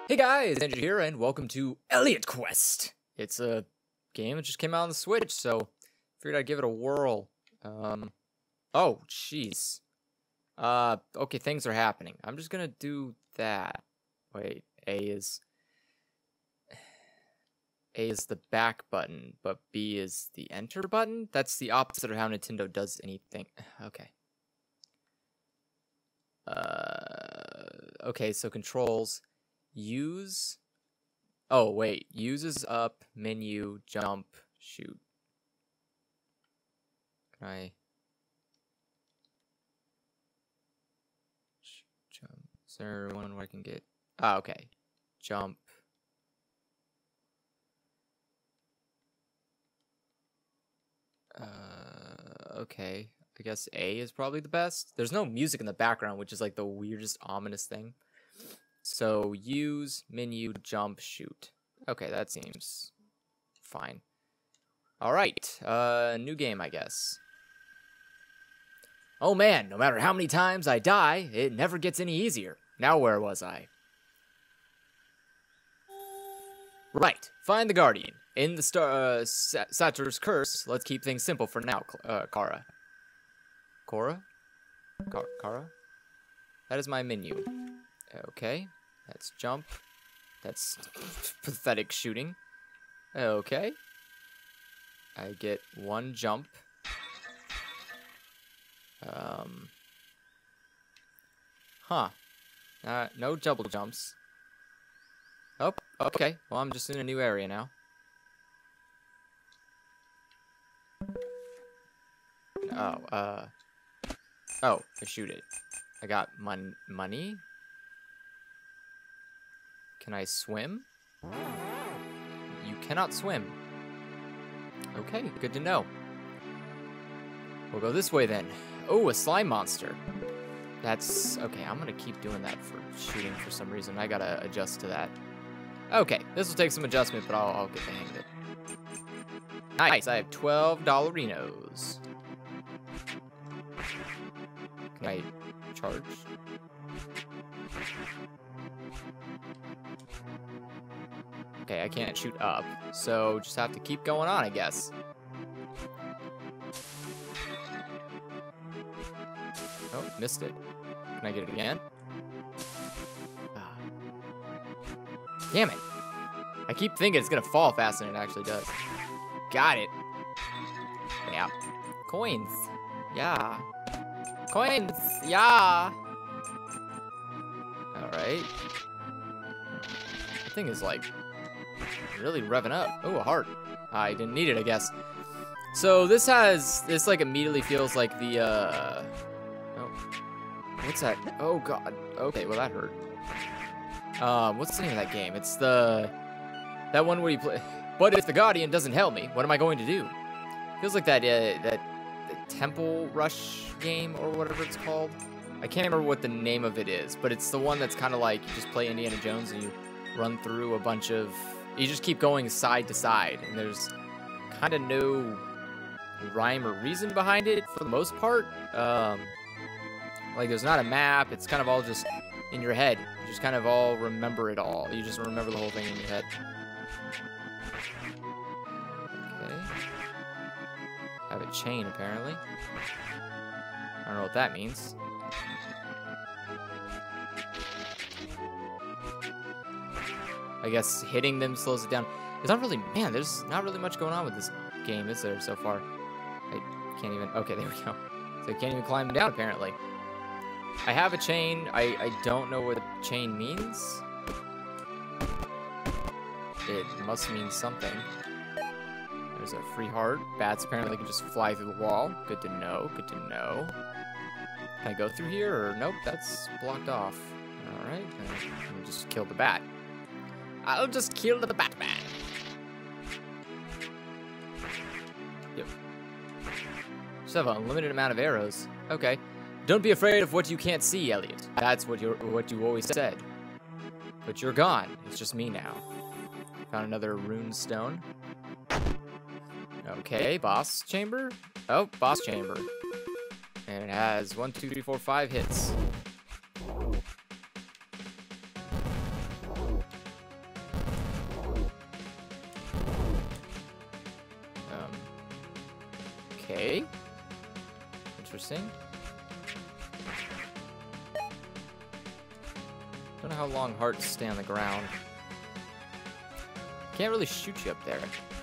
Hey guys, Andrew here, and welcome to Elliot Quest. It's a game that just came out on the Switch, so figured I'd give it a whirl. Oh, jeez. Okay, things are happening. I'm just gonna do that. Wait, A is the back button, but B is the enter button? That's the opposite of how Nintendo does anything. Okay. Okay, so controls. Use. Oh, wait. Uses up, menu, jump, shoot. Can I? Jump. Is there one where I can get? Ah, okay. Jump. Okay. I guess A is probably the best. There's no music in the background, which is like the weirdest, ominous thing. So, use, menu, jump, shoot. Okay, that seems fine. Alright, new game, I guess. Oh man, no matter how many times I die, it never gets any easier. Now where was I? Right, find the Guardian. In the Satar's curse, let's keep things simple for now, Kara. Cora? Kara? That is my menu. Okay, that's jump. That's pathetic shooting. Okay. I get one jump. No double jumps. Oh, okay. Well, I'm just in a new area now. Oh, I shoot it. I got money. Can I swim? You cannot swim. Okay, good to know. We'll go this way then. Oh, a slime monster. That's... okay, I'm gonna keep doing that for shooting for some reason. I gotta adjust to that. Okay, this will take some adjustment, but I'll get the hang of it. Nice, I have 12 dollarinos. Can I charge? Okay, I can't shoot up, so just have to keep going on, I guess. Oh, missed it. Can I get it again? Damn it. I keep thinking it's gonna fall faster than it actually does. Got it. Yeah. Coins. Yeah. Coins. Yeah. Alright. The thing is like really revving up. Oh, a heart. I didn't need it, I guess. So this like immediately feels like the oh, what's that? Oh god. Okay, well that hurt. What's the name of that game? It's that one where you play. But if the Guardian doesn't help me, what am I going to do? Feels like that Temple Rush game or whatever it's called. I can't remember what the name of it is, but it's the one that's kind of like you just play Indiana Jones and you run through a bunch of. You just keep going side to side, and there's kind of no rhyme or reason behind it for the most part. Like there's not a map. It's kind of all just in your head. You just kind of all remember it all. You just remember the whole thing in your head. Okay. I have a chain apparently. I don't know what that means. I guess hitting them slows it down. It's not really, man, there's not really much going on with this game, is there, so far? I can't even, okay, there we go. So I can't even climb down, apparently. I have a chain. I don't know what chain means. It must mean something. There's a free heart. Bats apparently can just fly through the wall. Good to know, good to know. Can I go through here, or nope, that's blocked off. All right, let me just kill the bat. I'll just kill the Batman. Yep. Just have an unlimited amount of arrows. Okay. Don't be afraid of what you can't see, Elliot. That's what you always said. But you're gone. It's just me now. Found another rune stone. Okay, boss chamber. Oh, boss chamber. And it has 1, 2, 3, 4, 5 hits. Interesting. Don't know how long hearts stay on the ground. Can't really shoot you up there.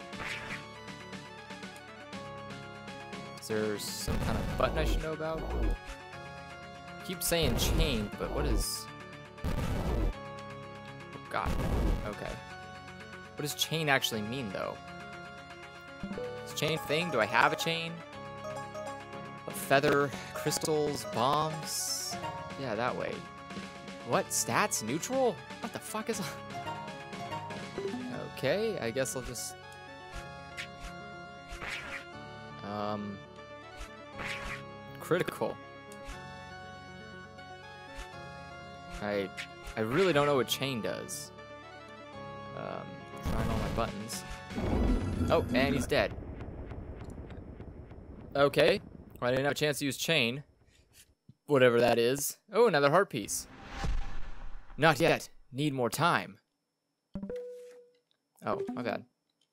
Is there some kind of button I should know about? Keep saying chain, but what is... Oh, God. Okay. What does chain actually mean, though? Is chain a thing? Do I have a chain? A feather, crystals, bombs? Yeah, that way. What? Stats? Neutral? What the fuck is... Okay, I guess I'll just... Critical. I really don't know what chain does. Trying all my buttons. Oh, and he's dead. Okay. Well, I didn't have a chance to use chain. Whatever that is. Oh, another heart piece. Not yet. Need more time. Oh, my bad.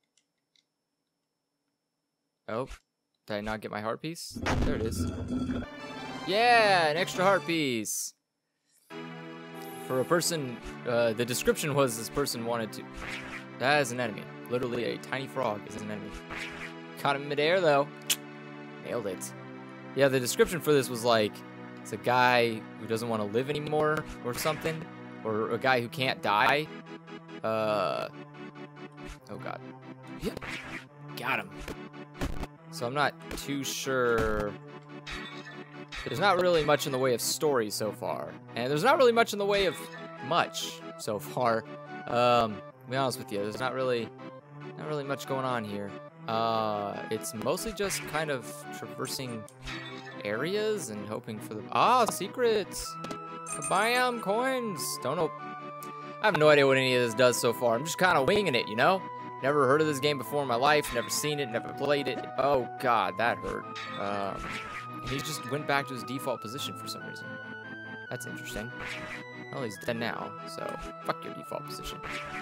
Oh, did I not get my heart piece? There it is. Yeah, an extra heart piece. For a person, the description was this person wanted to... That is an enemy. Literally a tiny frog is an enemy. Caught him midair, though. Nailed it. Yeah, the description for this was like, it's a guy who doesn't want to live anymore or something. Or a guy who can't die. Oh, God. Yep. Got him. So I'm not too sure... There's not really much in the way of story so far. And there's not really much in the way of much so far. To be honest with you, there's not really much going on here. It's mostly just kind of traversing areas and hoping for the... Ah, secrets! Kabam, coins! Don't know... I have no idea what any of this does so far. I'm just kind of winging it, you know? Never heard of this game before in my life. Never seen it, never played it. Oh, God, that hurt. He just went back to his default position for some reason. That's interesting. Well, he's dead now, so fuck your default position.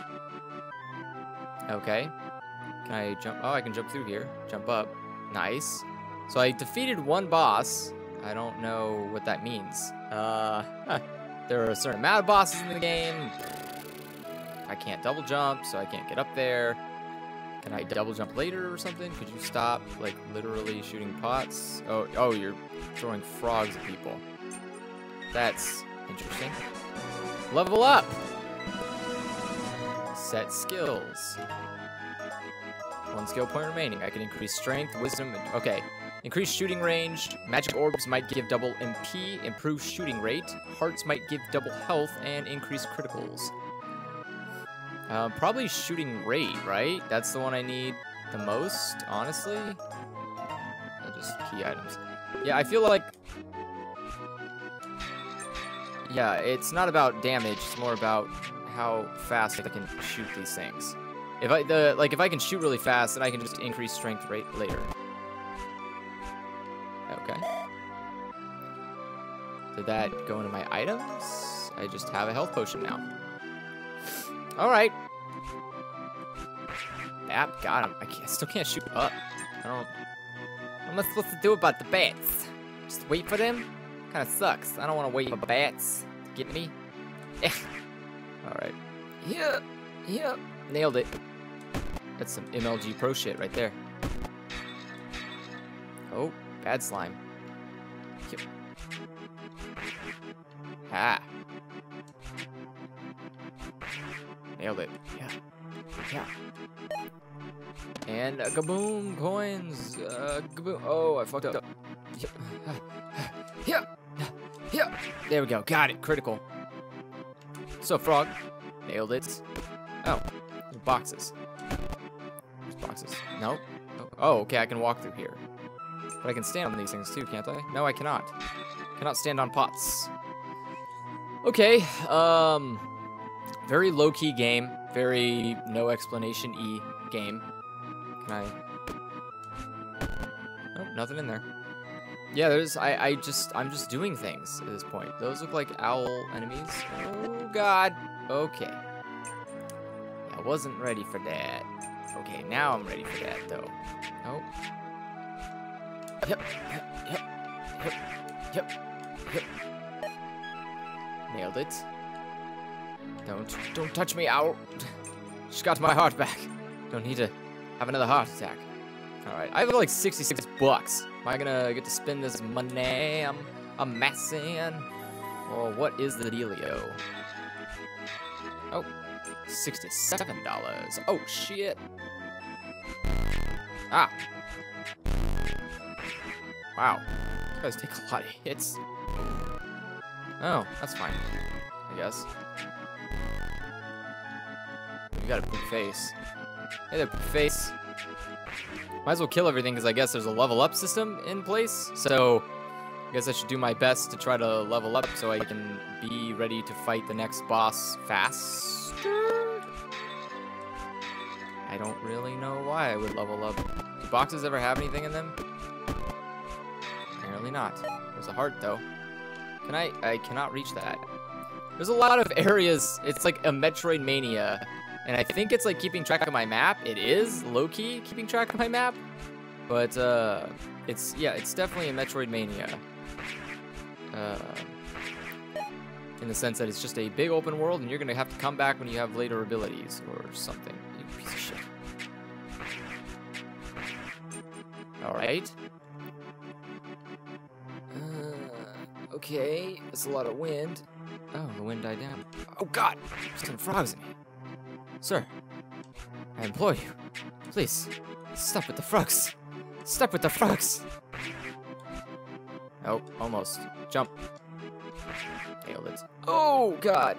Okay. Can I jump? Oh, I can jump through here. Jump up. Nice. So I defeated one boss. I don't know what that means. There are a certain amount of bosses in the game. I can't double jump, so I can't get up there. Can I double jump later or something? Could you stop, like, literally shooting pots? Oh, you're throwing frogs at people. That's interesting. Level up! Set skills. 1 skill point remaining. I can increase strength, wisdom, and... Okay. Increase shooting range. Magic orbs might give double MP, improve shooting rate. Hearts might give double health, and increase criticals. Probably shooting rate, right? That's the one I need the most, honestly. Just key items. Yeah, I feel like... Yeah, it's not about damage. It's more about how fast I can shoot these things. If I can shoot really fast, then I can just increase strength rate later. Okay. Did that go into my items? I just have a health potion now. Alright. Yep, got him. I still can't shoot up. What am I supposed to do about the bats? Just wait for them? Kinda sucks. I don't want to wait for bats to get me. Alright. Yeah. Nailed it. That's some MLG pro shit right there. Oh, bad slime. Yep. Ah. Nailed it. Yeah. And kaboom, coins. Kaboom. Oh, I fucked up. Yeah. There we go. Got it. Critical. So, frog. Nailed it. Oh, boxes. There's boxes. No. Oh, okay. I can walk through here. But I can stand on these things too, can't I? No, I cannot. Cannot stand on pots. Okay. Very low-key game. Very no explanation-y game. Can I... Nope, nothing in there. Yeah, there's... I'm just doing things at this point. Those look like owl enemies. Oh, God. Okay. I wasn't ready for that. Okay, now I'm ready for that, though. Oh. Yep. Yep. Yep. Nailed it. Don't touch me. Ow. Just got my heart back. Don't need to have another heart attack. Alright, I have like 66 bucks. Am I gonna get to spend this money I'm amassing? Or what is the dealio? Oh, $67. Oh, shit. Ah. Wow. You guys take a lot of hits. Oh, that's fine, I guess. You got a big face. Hey there, big face. Might as well kill everything because I guess there's a level up system in place. So I guess I should do my best to try to level up so I can be ready to fight the next boss faster. I don't really know why I would level up. Do boxes ever have anything in them? Apparently not. There's a heart though. I cannot reach that. There's a lot of areas. It's like a Metroidvania. And I think it's like keeping track of my map. It is low-key keeping track of my map. But it's definitely a Metroidvania. In the sense that it's just a big open world and you're gonna have to come back when you have later abilities or something. You piece of shit. Alright. Okay, that's a lot of wind. Oh, the wind died down. Oh god! There's some frogs in me. Sir, I implore you, please, stop with the frogs. Stop with the frogs. Oh, almost. Jump. Nailed it. Oh, God.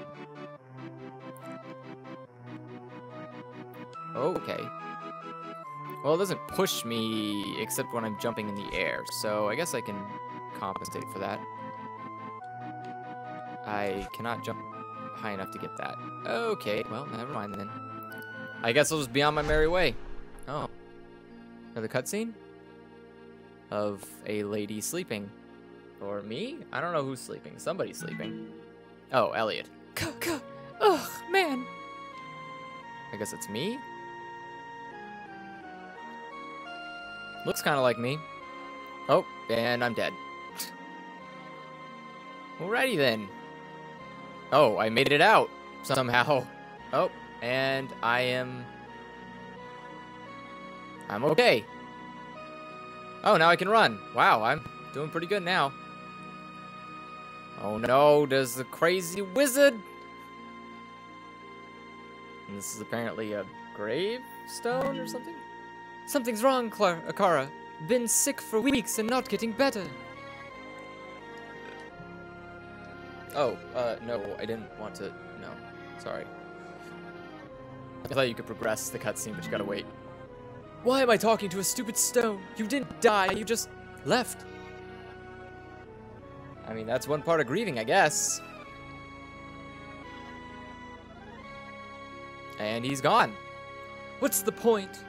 Okay. Well, it doesn't push me except when I'm jumping in the air, so I guess I can compensate for that. I cannot jump high enough to get that. Okay, well, never mind then. I guess I'll just be on my merry way. Oh. Another cutscene? Of a lady sleeping. Or me? I don't know who's sleeping. Somebody's sleeping. Oh, Elliot. Ugh, man. I guess it's me? Looks kind of like me. Oh, and I'm dead. Alrighty then. Oh, I made it out somehow. Oh, and I'm okay. Oh, now I can run. Wow, I'm doing pretty good now. Oh no, there's the crazy wizard. And this is apparently a gravestone or something? Something's wrong, Akara. Been sick for weeks and not getting better. Oh, no, I didn't want to, no, sorry. I thought you could progress the cutscene, but you gotta wait. Why am I talking to a stupid stone? You didn't die, you just left. I mean, that's one part of grieving, I guess. And he's gone. What's the point?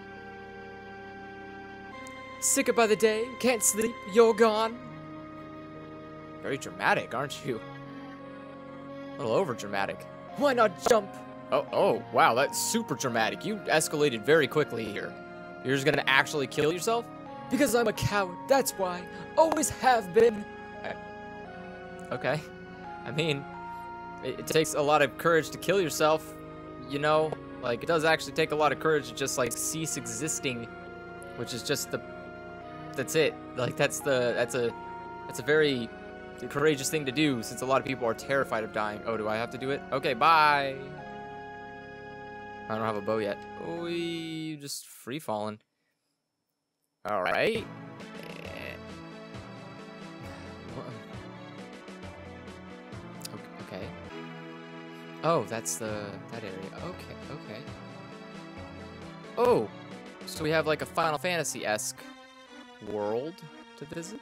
Sicker by the day, can't sleep, you're gone. Very dramatic, aren't you? A little over dramatic. Why not jump? Oh, wow, that's super dramatic. You escalated very quickly here. You're just gonna actually kill yourself? Because I'm a coward, that's why. Always have been. Okay. I mean, it takes a lot of courage to kill yourself, you know? Like, it does actually take a lot of courage to just, like, cease existing, which is just that's it. Like, that's a very courageous thing to do, since a lot of people are terrified of dying. Oh, do I have to do it? Okay, bye. I don't have a bow yet. Oh, just free falling. All right. Okay. Oh, that's that area. Okay. Oh, so we have like a Final Fantasy-esque world to visit.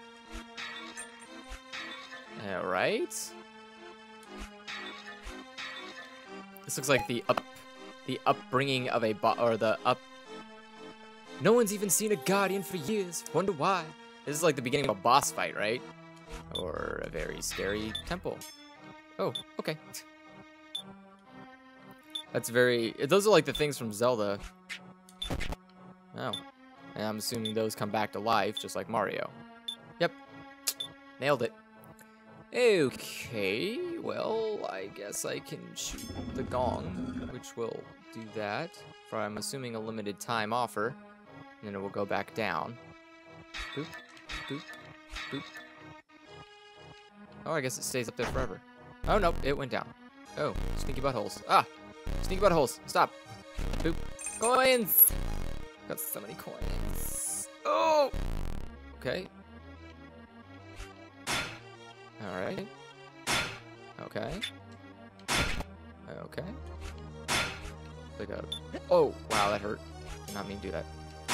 All right. This looks like the upbringing of a No one's even seen a guardian for years. Wonder why. This is like the beginning of a boss fight, right? Or a very scary temple. Oh, okay. That's those are like the things from Zelda. Oh. And I'm assuming those come back to life, just like Mario. Yep. Nailed it. Okay, well, I guess I can shoot the gong, which will do that for, I'm assuming, a limited time offer. And then it will go back down. Boop, boop, boop. Oh, I guess it stays up there forever. Oh, nope, it went down. Oh, sneaky buttholes. Ah, sneaky buttholes. Stop. Boop. Coins! Got so many coins. Oh! Okay. Alright. Okay. Okay. Like a... Oh, wow, that hurt. Did not mean to do that.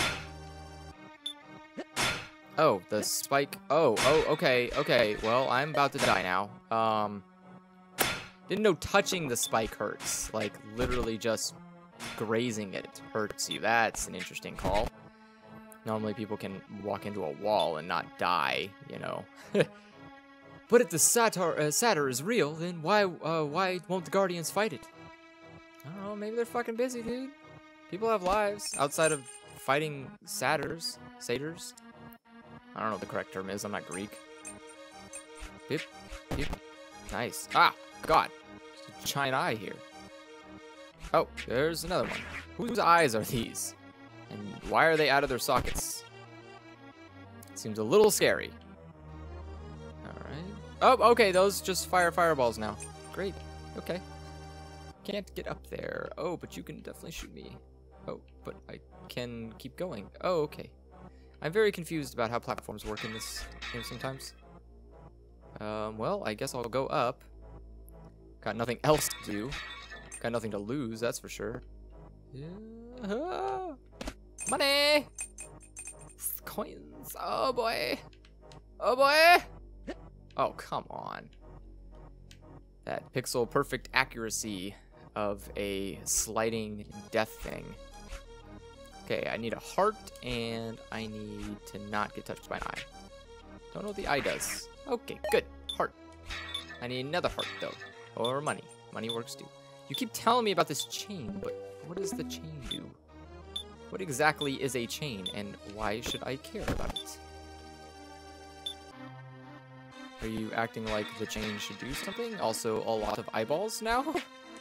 Oh, the spike. Oh, okay, okay. Well, I'm about to die now. Didn't know touching the spike hurts. Like, literally just grazing it hurts you. That's an interesting call. Normally people can walk into a wall and not die, you know. But if the Satar is real, then why won't the Guardians fight it? I don't know, maybe they're fucking busy, dude. People have lives outside of fighting Satyrs. I don't know what the correct term is, I'm not Greek. Beep, beep. Nice. Ah, God. There's a giant eye here. Oh, there's another one. Whose eyes are these? And why are they out of their sockets? Seems a little scary. Alright. Oh, okay, those just fire fireballs now. Great. Okay. Can't get up there. Oh, but you can definitely shoot me. Oh, but I can keep going. Oh, okay. I'm very confused about how platforms work in this game sometimes. Well, I guess I'll go up. Got nothing else to do. Got nothing to lose, that's for sure. Yeah. Money! Coins. Oh boy. Oh boy! Oh, come on. That pixel perfect accuracy of a sliding death thing. Okay, I need a heart, and I need to not get touched by an eye. Don't know what the eye does. Okay, good. Heart. I need another heart, though. Or money. Money works, too. You keep telling me about this chain, but what does the chain do? What exactly is a chain, and why should I care about it? Are you acting like the chain should do something? Also, a lot of eyeballs now?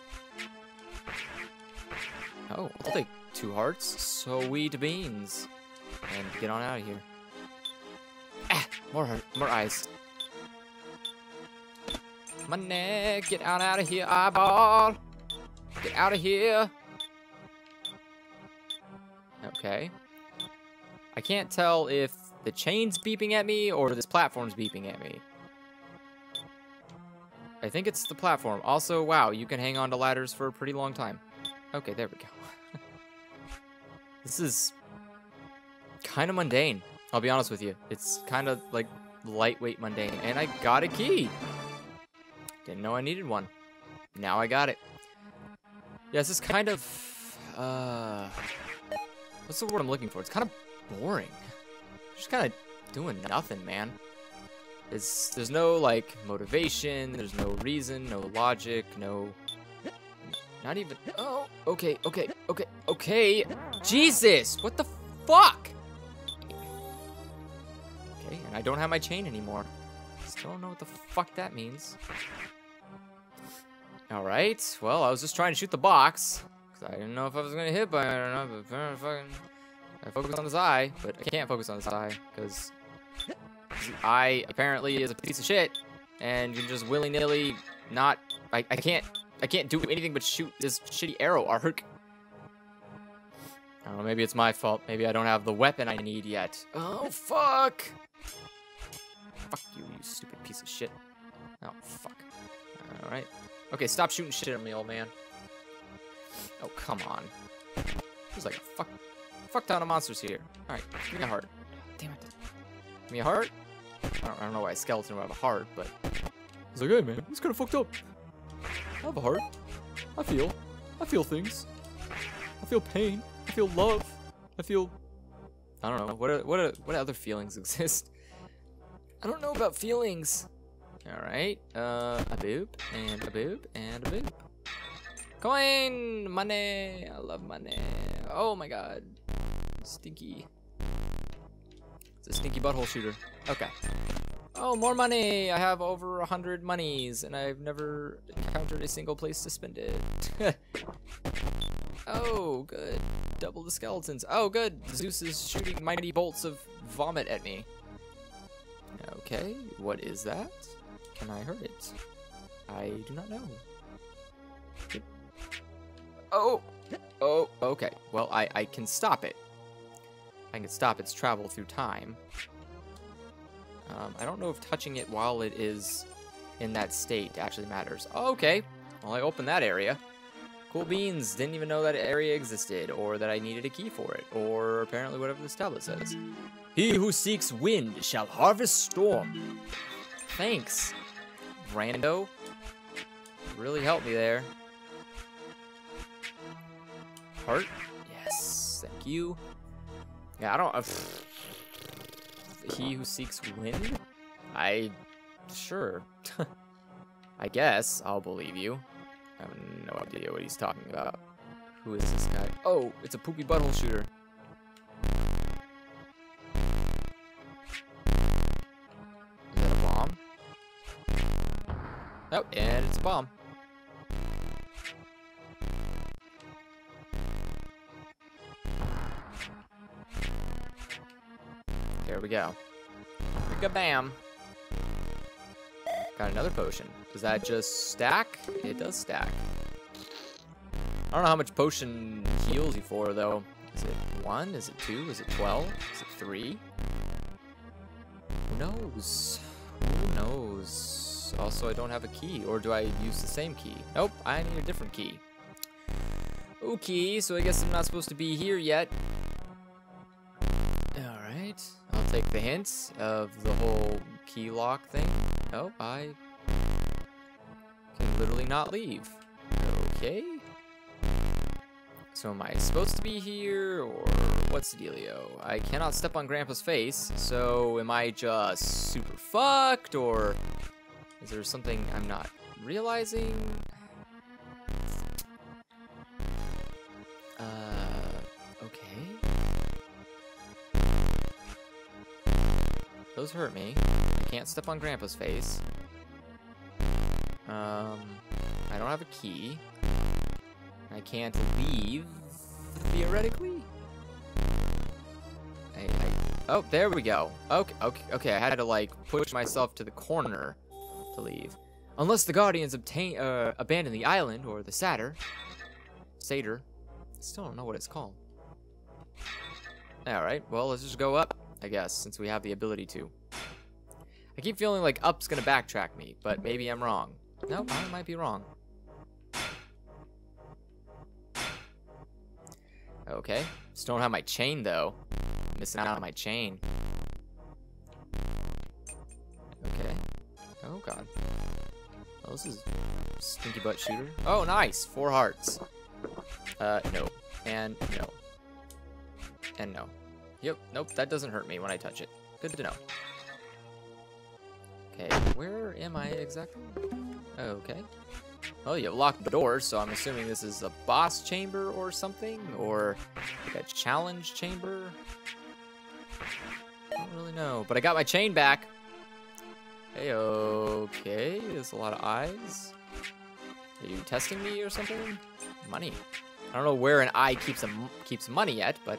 Oh, I'll take 2 hearts. Sweet beans. And get on out of here. Ah, more eyes. Money, get out of here, eyeball. Get out of here. Okay. I can't tell if the chain's beeping at me or this platform's beeping at me. I think it's the platform. Also, wow, you can hang on to ladders for a pretty long time. Okay, there we go. This is kind of mundane, I'll be honest with you. It's kind of like lightweight mundane. And I got a key. Didn't know I needed one. Now I got it. Yeah, this is kind of... what's the word I'm looking for? It's kind of boring. Just kind of doing nothing, man. There's no, like, motivation. There's no reason, no logic, no... Not even... Oh, okay. Jesus! What the fuck? Okay, and I don't have my chain anymore. Still don't know what the fuck that means. Alright, well, I was just trying to shoot the box. Because I didn't know if I was going to hit by it or not, but I focused on this eye. But I can't focus on this eye, because the eye apparently is a piece of shit. And you can just willy-nilly not... I can't do anything but shoot this shitty arrow arc. I don't know, maybe it's my fault. Maybe I don't have the weapon I need yet. Oh, fuck! Fuck you, you stupid piece of shit. Oh, fuck. Alright. Okay, stop shooting shit at me, old man. Oh, come on. There's like a fuck ton of monsters here. Alright, give me a heart. Damn it. Give me a heart? I don't know why a skeleton would have a heart, but... It's like, hey, man, it's kind of fucked up. I have a heart. I feel things. I feel pain. I feel love. I don't know. What other feelings exist? I don't know about feelings. Alright. A boop, and a boop, and a boop. Coin! Money! I love money. Oh my god. Stinky. It's a stinky butthole shooter. Okay. Oh Oh, more money! I have over 100 monies, and I've never encountered a single place to spend it. Oh, good. Double the skeletons. Oh, good. Zeus is shooting mighty bolts of vomit at me. Okay, what is that? Can I hurt it? I do not know. Oh! Oh, okay. Well, I can stop it. I can stop its travel through time. I don't know if touching it while it is in that state actually matters. Oh, okay. Well, I opened that area. Cool beans. Didn't even know that area existed, or that I needed a key for it, or apparently whatever this tablet says. He who seeks wind shall harvest storm. Thanks, Brando. Really helped me there. Heart? Yes, thank you. Yeah, I don't... he who seeks wind? Sure. I guess I'll believe you. I have no idea what he's talking about. Who is this guy? Oh, it's a poopy butthole shooter. Is that a bomb? Oh, and it's a bomb. There we go. Bam. Got another potion. Does that just stack? It does stack. I don't know how much potion heals you for, though. Is it 1? Is it 2? Is it 12? Is it 3? Who knows? Who knows? Also, I don't have a key. Or do I use the same key? Nope, I need a different key. Okay, so I guess I'm not supposed to be here yet. Alright. I'll take the hint of the whole key lock thing. Oh, I can literally not leave. Okay. So am I supposed to be here, or what's the dealio? I cannot step on Grandpa's face, so am I just super fucked, or is there something I'm not realizing? Okay. Those hurt me. I can't step on Grandpa's face. I don't have a key. I can't leave, theoretically. Oh, there we go. Okay. I had to like push myself to the corner to leave. Unless the Guardians abandon the island, or the Satar. Still don't know what it's called. All right. Well, let's just go up, I guess, since we have the ability to. I keep feeling like up's gonna backtrack me, but maybe I'm wrong. Nope, I might be wrong. Okay. Still don't have my chain, though. I'm missing out on my chain. Okay. Oh, God. Oh, this is stinky butt shooter. Oh, nice. 4 hearts. No. And no. And no. Yep. Nope, that doesn't hurt me when I touch it. Good to know. Okay, where am I exactly? Okay. Oh, you locked the door, so I'm assuming this is a boss chamber or something? Or like a challenge chamber? I don't really know, but I got my chain back. Hey, okay, there's a lot of eyes. Are you testing me or something? Money. I don't know where an eye keeps money yet, but...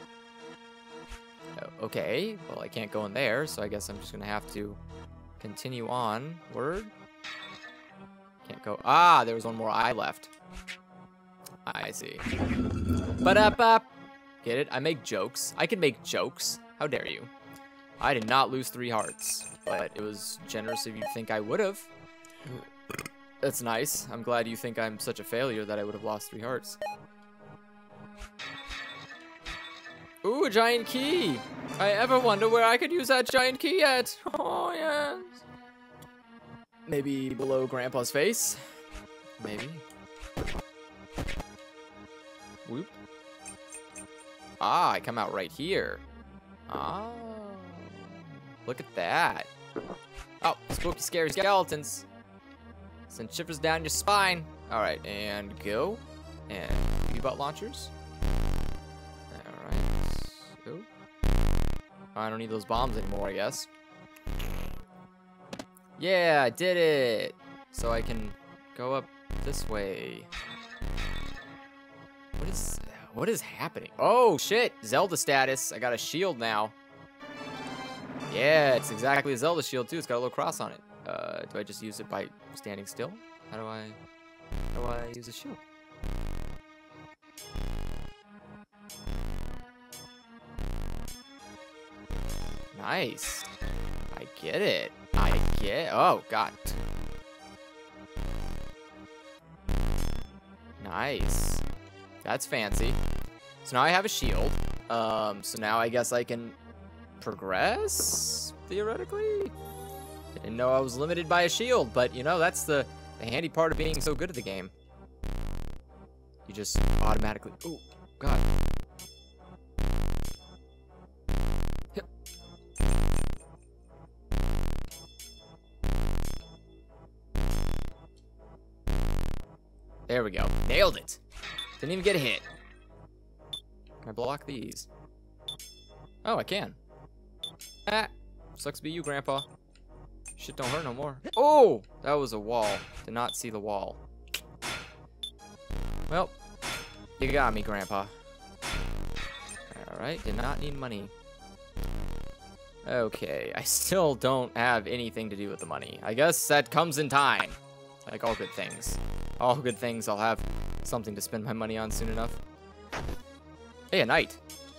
Okay, well, I can't go in there, so I guess I'm just gonna have to continue on. Word? Can't go. Ah, there was one more eye left. I see. Ba-da-ba. Get it? I make jokes. I can make jokes. How dare you? I did not lose 3 hearts, but it was generous of you to think I would have. That's nice. I'm glad you think I'm such a failure that I would have lost 3 hearts. Ooh, a giant key. I ever wonder where I could use that giant key at. Oh, yes. Maybe below Grandpa's face. Maybe. Whoop. Ah, I come out right here. Ah. Look at that. Oh, spooky, scary skeletons. Send shivers down your spine. Alright, and go. And butt launchers. Alright. Oh, I don't need those bombs anymore, I guess. Yeah, I did it. So I can go up this way. What is happening? Oh, shit. Zelda status. I got a shield now. Yeah, it's exactly a Zelda shield, too. It's got a little cross on it. Do I just use it by standing still? How do I use a shield? Nice. I get it. Oh, God. Nice. That's fancy. So now I have a shield. So now I guess I can progress, theoretically. I didn't know I was limited by a shield, but, you know, that's the handy part of being so good at the game. You just automatically... Oh, God. Yep. There we go. Nailed it. Didn't even get a hit. Can I block these? Oh, I can. Ah, sucks to be you, Grandpa. Shit don't hurt no more. Oh, that was a wall. Did not see the wall. Well, you got me, Grandpa. Alright, did not need money. Okay, I still don't have anything to do with the money. I guess that comes in time. Like all good things. All good things, I'll have something to spend my money on soon enough. Hey, a knight.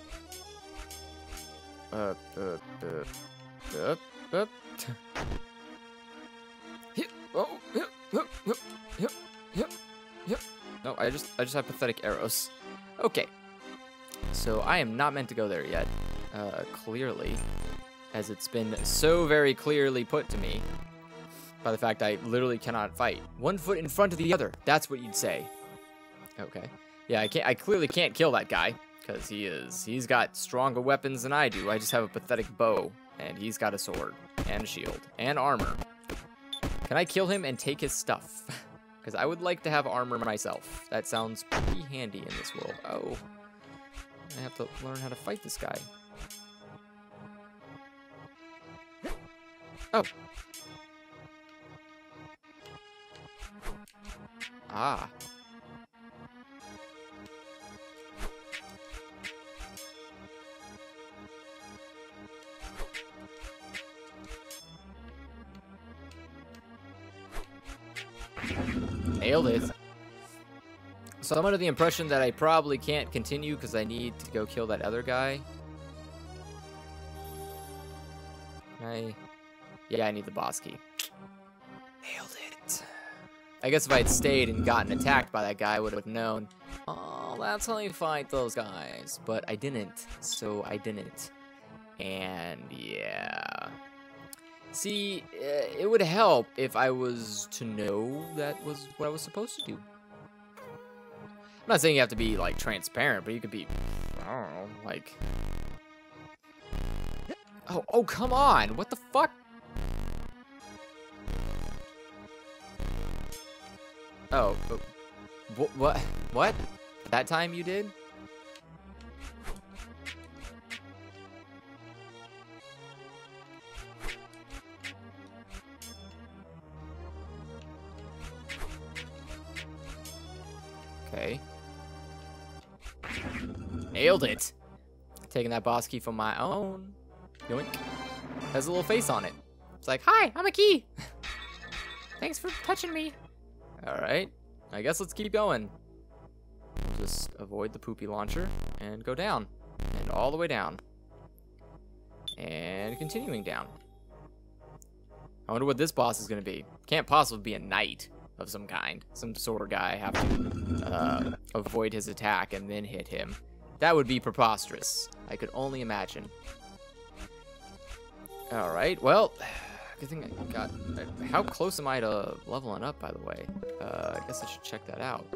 No, I just have pathetic arrows. Okay. So I am not meant to go there yet. Clearly. As it's been so very clearly put to me. By the fact I literally cannot fight. 1 foot in front of the other. That's what you'd say. Okay. Yeah, I clearly can't kill that guy. Because he's got stronger weapons than I do. I just have a pathetic bow. And he's got a sword. And a shield. And armor. Can I kill him and take his stuff? Because I would like to have armor myself. That sounds pretty handy in this world. Oh. I have to learn how to fight this guy. Oh. Ah. Nailed it. So I'm under the impression that I probably can't continue because I need to go kill that other guy. Yeah, I need the boss key. Nailed it. I guess if I had stayed and gotten attacked by that guy, I would have known. Oh, that's how you fight those guys. But I didn't, so I didn't. And yeah. See, it would help if I was to know that was what I was supposed to do. I'm not saying you have to be, like, transparent, but you could be, I don't know, like... Oh, come on! What the fuck? Oh, what? That time you did? Okay. Nailed it. Taking that boss key from my own. Yoink. Has a little face on it. It's like, hi, I'm a key. Thanks for touching me. Alright. I guess let's keep going. Just avoid the poopy launcher and go down. And all the way down. And continuing down. I wonder what this boss is going to be. Can't possibly be a knight of some kind. Some sword guy. I have to avoid his attack and then hit him. That would be preposterous. I could only imagine. Alright, well, good thing I got... How close am I to leveling up, by the way? I guess I should check that out.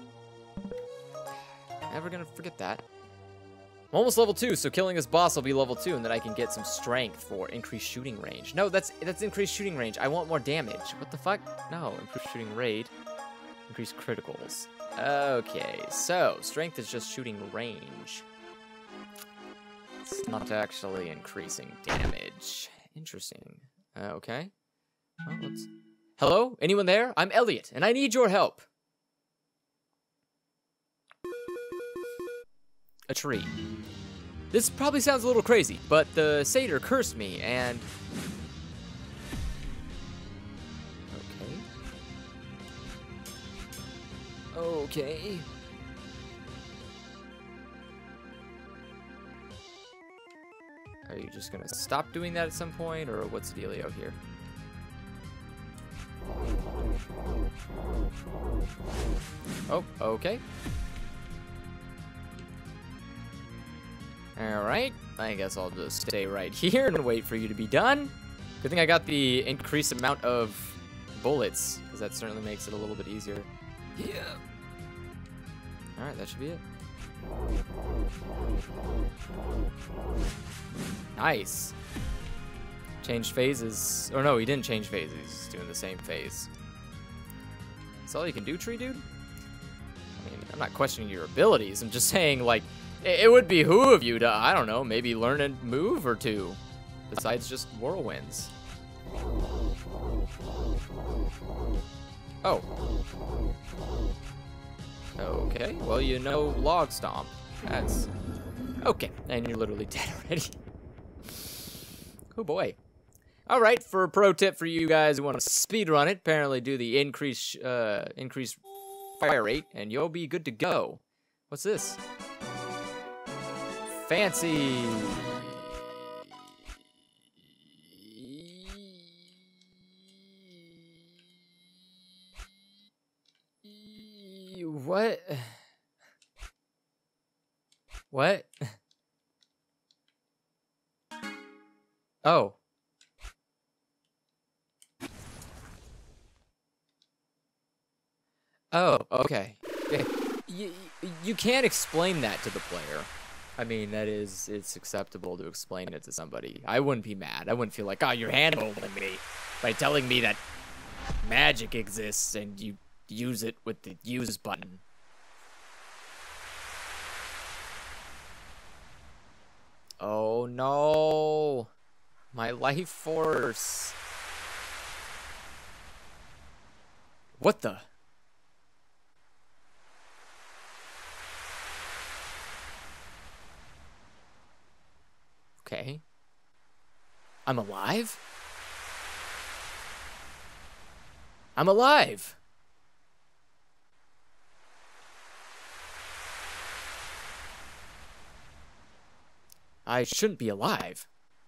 Never gonna forget that. I'm almost level 2, so killing this boss will be level 2, and then I can get some strength for increased shooting range. No, that's increased shooting range. I want more damage. What the fuck? No, increased shooting rate. Increased criticals. Okay, so strength is just shooting range. It's not actually increasing damage. Interesting. Okay. Well, hello? Anyone there? I'm Elliot, and I need your help. A tree. This probably sounds a little crazy, but the satyr cursed me, and... Okay. Are you just gonna stop doing that at some point, or what's the dealio here? Oh, okay. Alright, I guess I'll just stay right here and wait for you to be done. Good thing I got the increased amount of bullets, because that certainly makes it a little bit easier. Yeah. Alright, that should be it. Nice. Changed phases. Or no, he didn't change phases. He's doing the same phase. That's all you can do, tree dude? I mean, I'm not questioning your abilities. I'm just saying, like, it would behoove you to, I don't know, maybe learn a move or two. Besides just whirlwinds. Oh. Okay, well, you know log stomp. That's... Okay, and you're literally dead already. Oh boy. Alright, for a pro tip for you guys who want to speedrun it, apparently do the increased fire rate, and you'll be good to go. What's this? Fancy... What? What? Oh. Oh, okay. You can't explain that to the player. I mean, it's acceptable to explain it to somebody. I wouldn't be mad. I wouldn't feel like, oh, you're handholding me by telling me that magic exists and you use it with the use button. Oh no, my life force. What the? Okay. I'm alive? I'm alive! I shouldn't be alive.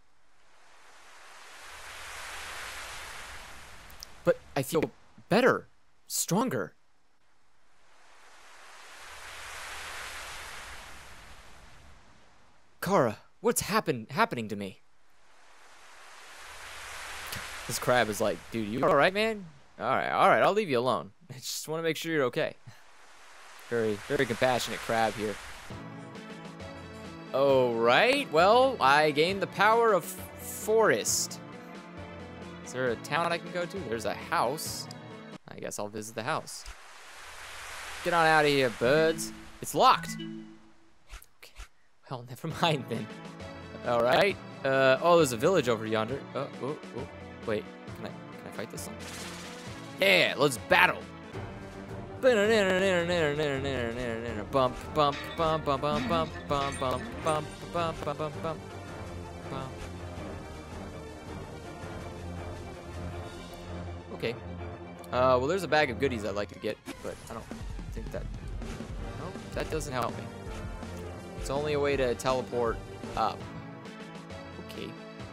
But I feel better, stronger. Kara, what's happening to me? This crab is like, dude, you alright, man? Alright, I'll leave you alone. I just want to make sure you're okay. Very, very compassionate crab here. Alright, well, I gained the power of forest. Is there a town I can go to? There's a house. I guess I'll visit the house. Get on out of here, birds. It's locked. Okay. Well, never mind then. Alright. Oh, there's a village over yonder. Oh. Wait, can I fight this one? Yeah, let's battle. Bump, bump, bump, bump, bump, bump, bump, bump, bump, bump, bump, bump, bump. Okay. Well, there's a bag of goodies I'd like to get, but I don't think that... No, that doesn't help me. It's only a way to teleport up. Okay.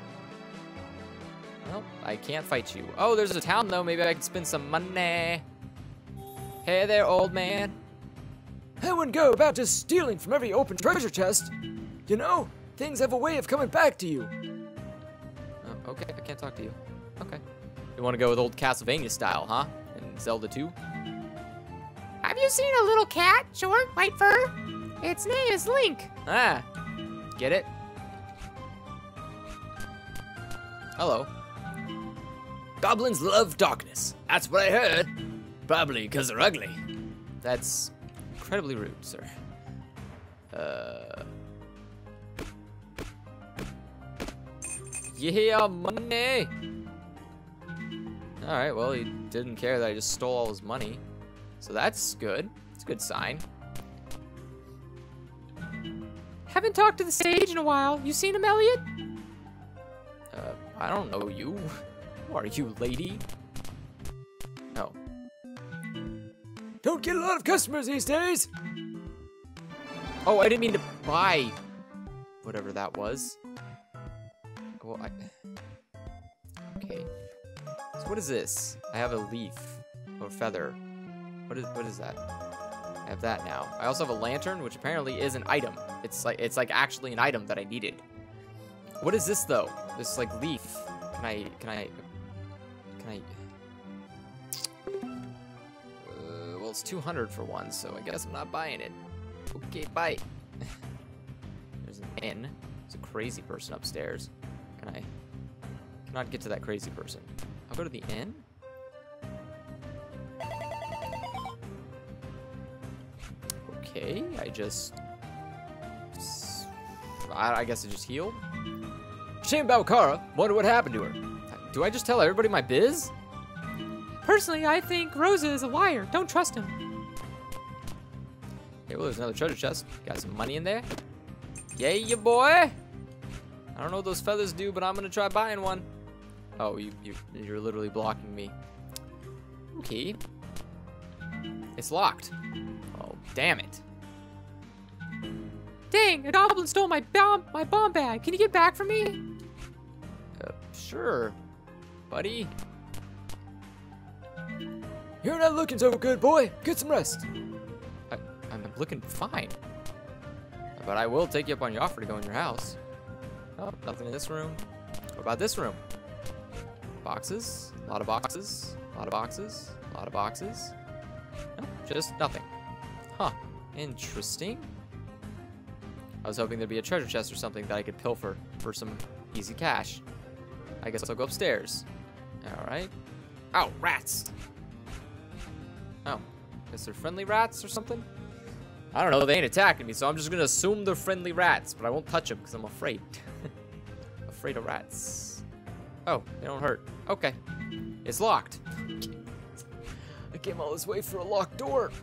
Well, I can't fight you. Oh, there's a town, though. Maybe I can spend some money. Hey there, old man. I wouldn't go about just stealing from every open treasure chest. You know, things have a way of coming back to you. Oh, okay, I can't talk to you. Okay. You want to go with old Castlevania style, huh? And Zelda 2? Have you seen a little cat, short, white fur? Its name is Link. Ah, get it? Hello. Goblins love darkness. That's what I heard. Probably because they're ugly. That's incredibly rude, sir. Yeah, money. Alright, well, he didn't care that I just stole all his money. So that's good. It's a good sign. Haven't talked to the sage in a while. You seen him, Elliot? I don't know you. Who are you, lady? Oh. Don't get a lot of customers these days. Oh, I didn't mean to buy whatever that was. Well, okay. So what is this? I have a leaf or feather. What is that? I have that now. I also have a lantern, which apparently is an item. It's like actually an item that I needed. What is this though? This like leaf. Can I? Well, it's 200 for one, so I guess I'm not buying it. Okay, bye. There's an inn. There's a crazy person upstairs. Can I? Cannot get to that crazy person. I'll go to the inn. Okay, I guess I just healed. Shame about Kara. Wonder what happened to her. Do I just tell everybody my biz? Personally, I think Rosa is a liar. Don't trust him. Okay, well, there's another treasure chest. Got some money in there. Yeah, ya boy. I don't know what those feathers do, but I'm gonna try buying one. Oh, you're literally blocking me. Okay. It's locked. Oh, damn it. Dang, a goblin stole my bomb bag. Can you get back for me? Sure, buddy. You're not looking so good, boy. Get some rest. I'm looking fine. But I will take you up on your offer to go in your house. Oh, nothing in this room. What about this room? Boxes. A lot of boxes. A lot of boxes. A lot of boxes. No, just nothing. Huh. Interesting. I was hoping there'd be a treasure chest or something that I could pilfer for some easy cash. I guess I'll go upstairs. Alright. Ow, rats! Oh. Is there friendly rats or something? I don't know, they ain't attacking me, so I'm just gonna assume they're friendly rats, but I won't touch them because I'm afraid. Afraid of rats. Oh, they don't hurt. Okay. It's locked. I came all this way for a locked door.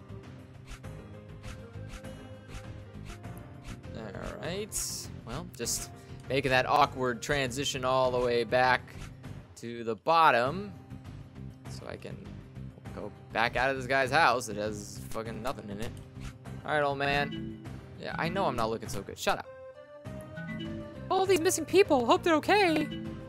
Alright. Well, just making that awkward transition all the way back to the bottom so I can go back out of this guy's house. It has fucking nothing in it. Alright, old man. Yeah, I know I'm not looking so good. Shut up. All these missing people. Hope they're okay.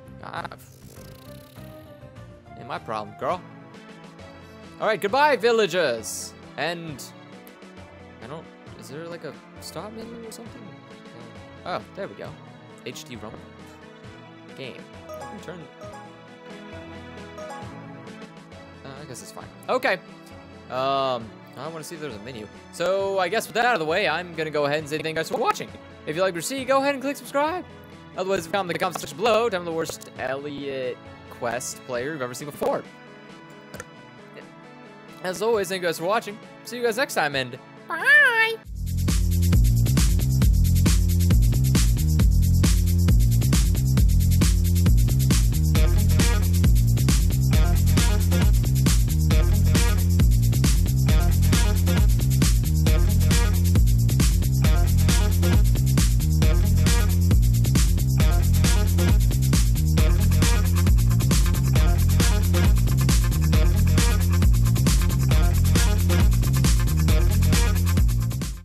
Ain't my problem, girl. Alright, goodbye, villagers. And is there like a stop menu or something? Oh, there we go. HD ROM. Game. Turn. I guess it's fine. Okay. I want to see if there's a menu. So I guess with that out of the way, I'm gonna go ahead and say thank you guys for watching. If you like what you see, go ahead and click subscribe. Otherwise, comment in the comment section below. I'm the worst Elliot Quest player you've ever seen before. As always, thank you guys for watching. See you guys next time, and bye.